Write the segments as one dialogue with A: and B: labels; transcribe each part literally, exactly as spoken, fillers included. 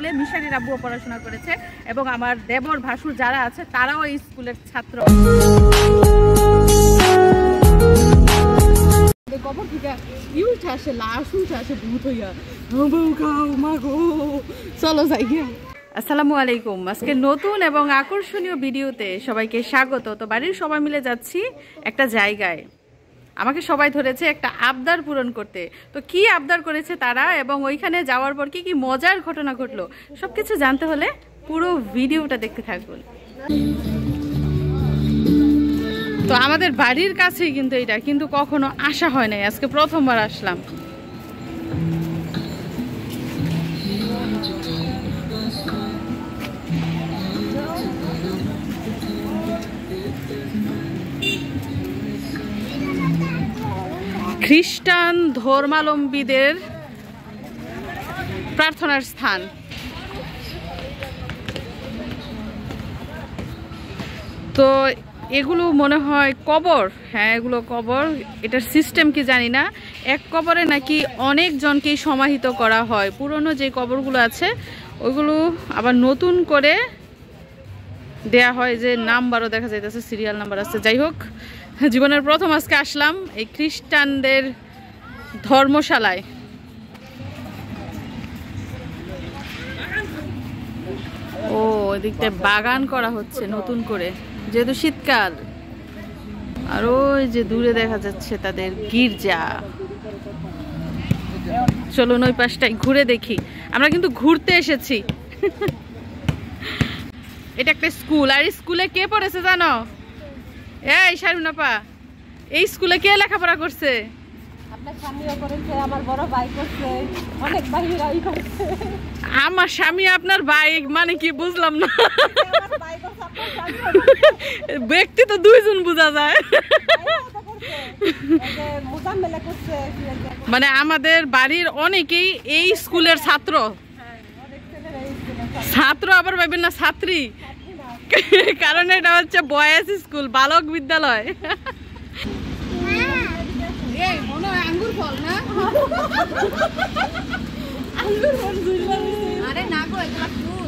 A: স্কুলে, মিশারির আব্বুও পড়াশোনা করেছে এবং আমার দেবর ভাসুর যারা আছে তারাও এই স্কুলের ছাত্র। কবর থেকে ইউঠে আসে, লাশ উঠে আসে ভূত হইয়া, চলো যাই গিয়া। আসসালামু আলাইকুম। আজকে নতুন এবং আকর্ষণীয় ভিডিওতে সবাইকে স্বাগত। তো বাড়ির সবাই মিলে যাচ্ছি একটা জায়গায়, আমাকে সবাই ধরেছে একটা আবদার পূরণ করতে। তো কি আবদার করেছে তারা এবং ওইখানে যাওয়ার পর কি কি মজার ঘটনা ঘটলো সবকিছু জানতে হলে পুরো ভিডিওটা দেখতে থাকুন। তো আমাদের বাড়ির কাছেই কিন্তু এটা, কিন্তু কখনো আসা হয় নাই, আজকে প্রথমবার আসলাম। খ্রিস্টান ধর্মাবলম্বীদের প্রার্থনার স্থান। তো এগুলো মনে হয় কবর, হ্যাঁ এগুলো কবর। এটার সিস্টেম কি জানি না, এক কবরে নাকি অনেক জনকেই সমাহিত করা হয়। পুরনো যে কবরগুলো আছে ওইগুলো আবার নতুন করে দেয়া হয়, যে নাম্বারও দেখা যাইতেছে, সিরিয়াল নাম্বার আছে। যাই হোক, জীবনের প্রথম আজকে আসলাম এই খ্রিস্টানদের ধর্মশালায়। ও এদিকটা বাগান করা হচ্ছে নতুন করে, যেহেতু শীতকাল। আর ওই যে দূরে দেখা যাচ্ছে তাদের গির্জা। চলুন ওই পাশটাই ঘুরে দেখি। আমরা কিন্তু ঘুরতে এসেছি। এটা একটা স্কুল, আর স্কুলে কে পড়েছে জানো? এই শারমিনাপা, এই স্কুলে কে লেখাপড়া করছে? আমার স্বামী আপনার ভাই মানে কি বুঝলাম না। ব্যক্তি তো দুইজন বোঝা যায়। মানে আমাদের বাড়ির অনেকেই এই স্কুলের ছাত্র। ছাত্র আবার ভাবেন না ছাত্রী, কারণ এটা হচ্ছে বয়েজ স্কুল, বালক বিদ্যালয়। আঙ্গুর ফল না, আঙ্গুর ফল। আরে না গো, এগুলা ফুল।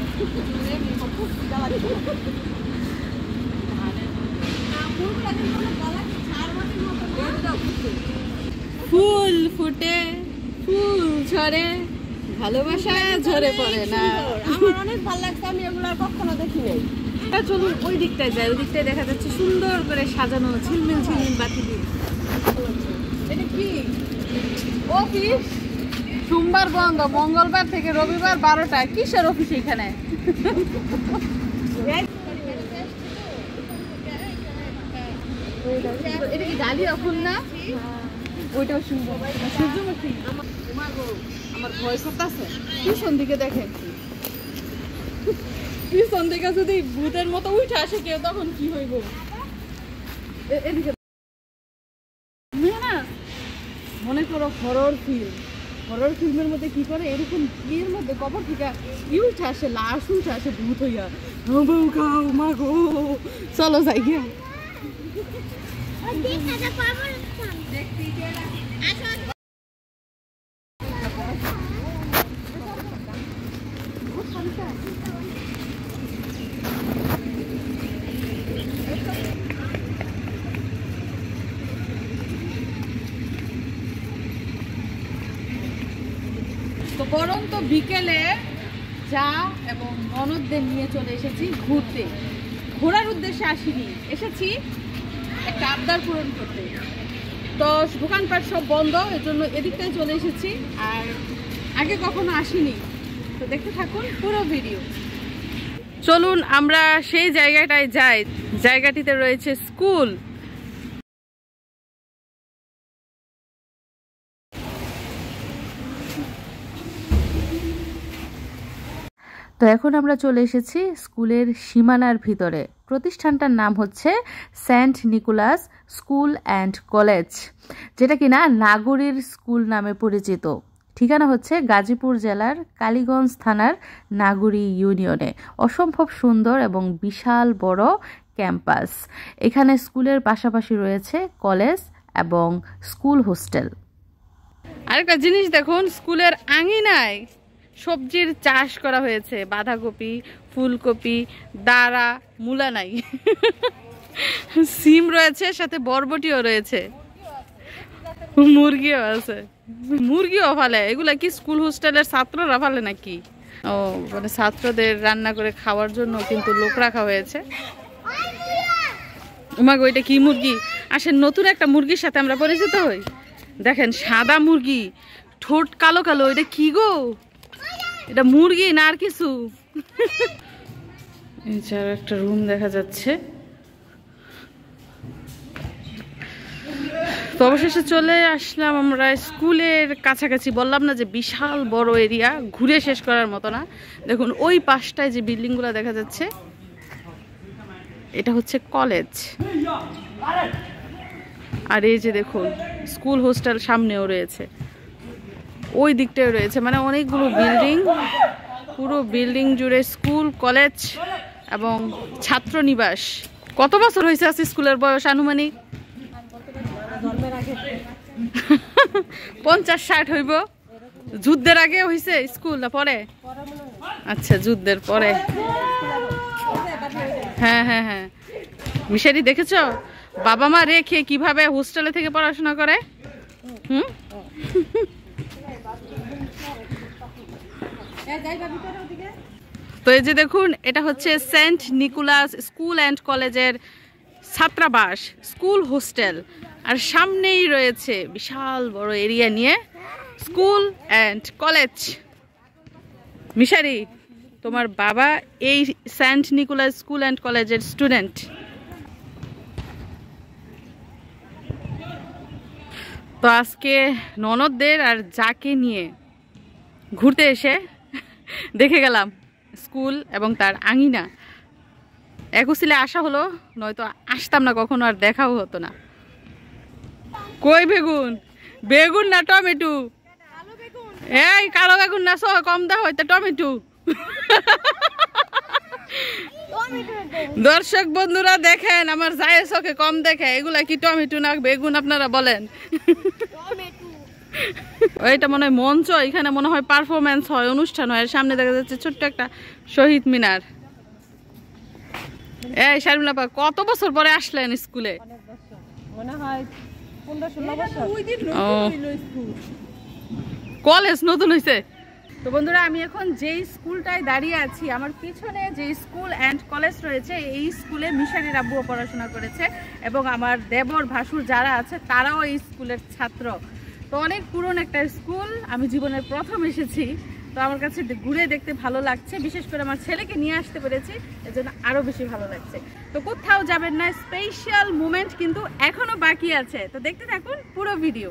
A: ফুল ফুটে, ফুল ঝরে, ভালোবাসা ঝরে পড়ে না। আমার অনেক ভালো লাগছে, আমি এগুলো কখনো দেখি নাই। চলুন ওই দিকটায় যাই, ওই দিকটায় দেখা যাচ্ছে সুন্দর করে সাজানো ঝিলমিল ঝিলমিল বাতি দিয়ে। এটা কি অফিস? সোমবার বন্ধ, মঙ্গলবার থেকে রবিবার বারোটা। কিসের অফিস এখানে? এটা কি ডালিয়া ফুল না? ওইটাও সুন্দর, সূর্যমুখী। আমার ভয় করতেছে, পিছন দিকে দেখেন, পিছন দিকে যদি ভূতের মতো উঠে আসে কেউ তখন কি হইব? এদিকে না, মনে করো হরর ফিল্ম, হরর ফিল্মের মধ্যে কি করে এরকম বিয়ের মধ্যে কবর থেকে কি উঠে আসে, লাশ উঠে আসে ভূত হইয়া, মা গো চলো যাই গিয়া। তো পরন্ত বিকেলে যা এবং ননদদের নিয়ে চলে এসেছি ঘুরতে। ঘোরার উদ্দেশ্যে আসিনি, এসেছি একটা আবদার পূরণ করতে। তো দোকানপাট সব বন্ধ, এর জন্য এদিকটায় চলে এসেছি, আর আগে কখনো আসিনি। তো দেখতে থাকুন পুরো ভিডিও। চলুন আমরা সেই জায়গাটায় যাই, জায়গাটিতে রয়েছে স্কুল। তো এখন আমরা চলে এসেছি স্কুলের সীমানার ভিতরে। প্রতিষ্ঠানটার নাম হচ্ছে Saint Nicholas School and College, যেটা কিনা নাগরীর স্কুল নামে পরিচিত। ঠিকানা হচ্ছে গাজীপুর জেলার কালীগঞ্জ থানার নাগরী ইউনিয়নে। অসম্ভব সুন্দর এবং বিশাল বড় ক্যাম্পাস। এখানে স্কুলের পাশাপাশি রয়েছে কলেজ এবং স্কুল হোস্টেল। আরেকটা জিনিস দেখুন, স্কুলের আঙিনায় সবজির চাষ করা হয়েছে, বাঁধাকপি, ফুলকপি, দাঁড়া, মূলা নাই, সিম রয়েছে, সাথে বরবটিও রয়েছে, মুরগিও আছে, মুরগিও ফালে। এগুলা কি স্কুল হোস্টেলের ছাত্ররা ফালে নাকি? ও মানে ছাত্রদের রান্না করে খাওয়ার জন্য কিন্তু লোক রাখা হয়েছে। উমাগো এটা কি মুরগি? আসেন নতুন একটা মুরগির সাথে আমরা পরিচিত হই। দেখেন সাদা মুরগি, ঠোঁট কালো কালো, এটা কি গো? এটা মুরগি না আর কিছু? এছাড়া একটা রুম দেখা যাচ্ছে। তো অবশেষে চলে আসলাম আমরা স্কুলের কাছাকাছি। বললাম না যে বিশাল বড় এরিয়া, ঘুরে শেষ করার মতো না। দেখুন ওই পাশটায় যে বিল্ডিংগুলো দেখা যাচ্ছে, এটা হচ্ছে কলেজ। আর এই যে দেখুন স্কুল হোস্টেল সামনেও রয়েছে, ওই দিকটাও রয়েছে, মানে অনেকগুলো বিল্ডিং, পুরো বিল্ডিং জুড়ে স্কুল, কলেজ এবং ছাত্র নিবাস। কত বছর হয়েছে আছে স্কুলের বয়স আনুমানিক? পঞ্চাশ ষাট হইব। যুদ্ধের আগে হয়েছে স্কুল না পরে? আচ্ছা যুদ্ধের পরে। হ্যাঁ হ্যাঁ হ্যাঁ। মিশারি দেখেছো বাবা মা রেখে কিভাবে হোস্টেলে থেকে পড়াশোনা করে? হুম। তো এই যে দেখুন এটা হচ্ছে সেন্ট নিকোলাস স্কুল অ্যান্ড কলেজের ছাত্রাবাস, স্কুল হোস্টেল। আর সামনেই রয়েছে বিশাল বড় এরিয়া নিয়ে স্কুল অ্যান্ড কলেজ। মিশারি তোমার বাবা এই সেন্ট নিকোলাস স্কুল অ্যান্ড কলেজের স্টুডেন্ট। তো আজকে ননদদের আর যাকে নিয়ে ঘুরতে এসে দেখে গেলাম স্কুল এবং তার আঙিনা। একুশিলে আসা হলো, নয়তো আসতাম না কখনো, আর দেখাও হতো না। কই বেগুন? বেগুন না টমেটো? এই কালো বেগুন না, সহ কম দাও হয়তো টমেটো। দর্শক বন্ধুরা দেখেন আমার যায় চোখে কম দেখে, এগুলা কি টমেটো না বেগুন আপনারা বলেন? এটা মনে হয় মঞ্চ, এখানে মনে হয় পারফরমেন্স হয়, অনুষ্ঠান হয়। সামনে দেখা যাচ্ছে ছোট্ট একটা শহীদ মিনার। এই শারমিলা কত বছর পরে আসলেন স্কুলে? কলেজ নতুন হয়েছে। তো বন্ধুরা আমি এখন যেই স্কুলটায় দাঁড়িয়ে আছি, আমার পিছনে যে স্কুল অ্যান্ড কলেজ রয়েছে, এই স্কুলে মিশারির আব্বুও পড়াশোনা করেছে এবং আমার দেবর ভাসুর যারা আছে তারাও এই স্কুলের ছাত্র। তো অনেক পুরনো একটা স্কুল, আমি জীবনের প্রথম এসেছি। তো আমার কাছে ঘুরে দেখতে ভালো লাগছে, বিশেষ করে আমার ছেলেকে নিয়ে আসতে পেরেছি, এজন্য আরো বেশি ভালো লাগছে। তো কোথাও যাবেন না, স্পেশাল মোমেন্ট কিন্তু এখনো বাকি আছে। তো দেখতে থাকুন পুরো ভিডিও।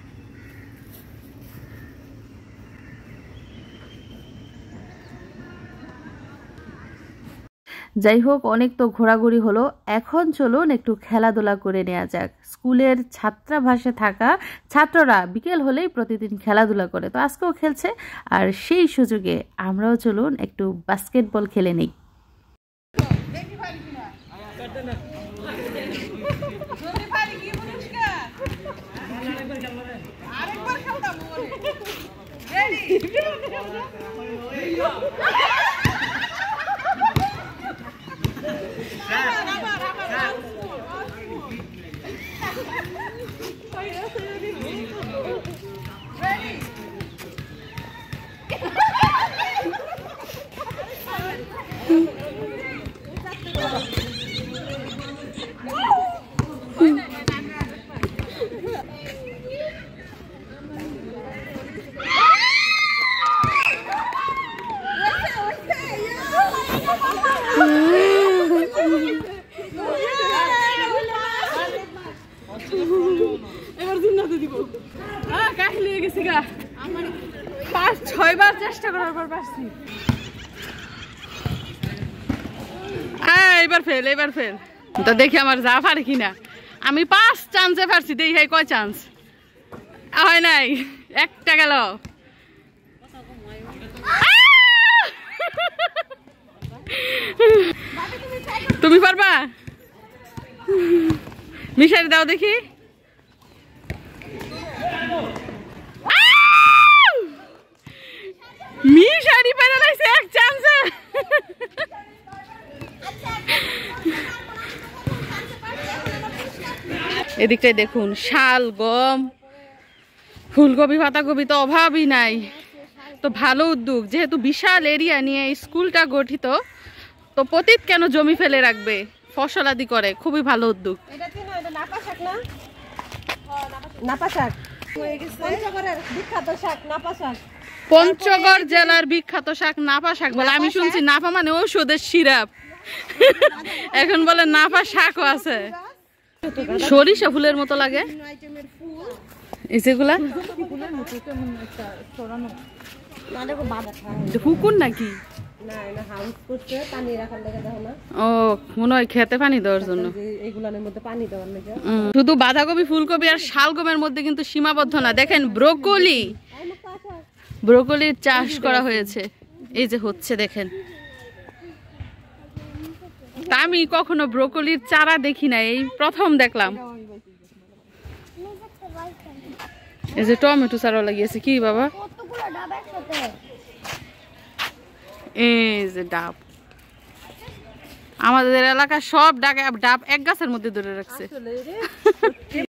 A: যাই হোক অনেক তো ঘোরাঘুরি হলো, এখন চলুন একটু খেলাধুলা করে নেওয়া যাক। স্কুলের ছাত্রাবাসে থাকা ছাত্ররা বিকেল হলেই প্রতিদিন খেলাধুলা করে, তো আজকেও খেলছে। আর সেই সুযোগে আমরাও চলুন একটু বাস্কেটবল খেলে নিই। পাঁচ ছয় বার চেষ্টা করার পর পারছি। এবার ফেল, এবার ফেল। তো দেখি আমার যা পারে কিনা। আমি পাঁচ চান্সে পারছি, দেখি ভাই কয় চান্স হয় নাই, একটা গেল। তুমি পারবা? মিশারি দাও দেখি। মিশ এদিকটাই দেখুন শাল গম, ফুলকপি পাতাকপি তো অভাবই নাই। তো ভালো উদ্যোগ, যেহেতু বিশাল এরিয়া নিয়ে এই স্কুলটা গঠিত, তো পতিত কেন জমি ফেলে রাখবে, ফসলাদি করে, খুবই ভালো উদ্যোগ। পঞ্চগড় জেলার বিখ্যাত শাক নাপা শাক বলে, আমি শুনছি নাপা মানে ঔষধের সিরাপ, এখন বলে নাপা শাকও আছে। সরিষা ফুলের মতো লাগে এই যেগুলা, পুকুর নাকি? ও মনে হয় খেতে পানি দেওয়ার জন্য। শুধু বাঁধাকপি ফুলকপি আর শালগমের মধ্যে কিন্তু সীমাবদ্ধ না, দেখেন ব্রোকলি, ব্রোকলির চাষ করা হয়েছে, এই যে হচ্ছে দেখেন। তা আমি কখনো ব্রোকলির চারা দেখি না, এই প্রথম দেখলাম। এই যে টমেটো চারা লাগিয়েছে, কি বাবা? এই যে ডাব, আমাদের এলাকার সব ডাব ডাব এক গাছের মধ্যে ধরে রাখছে।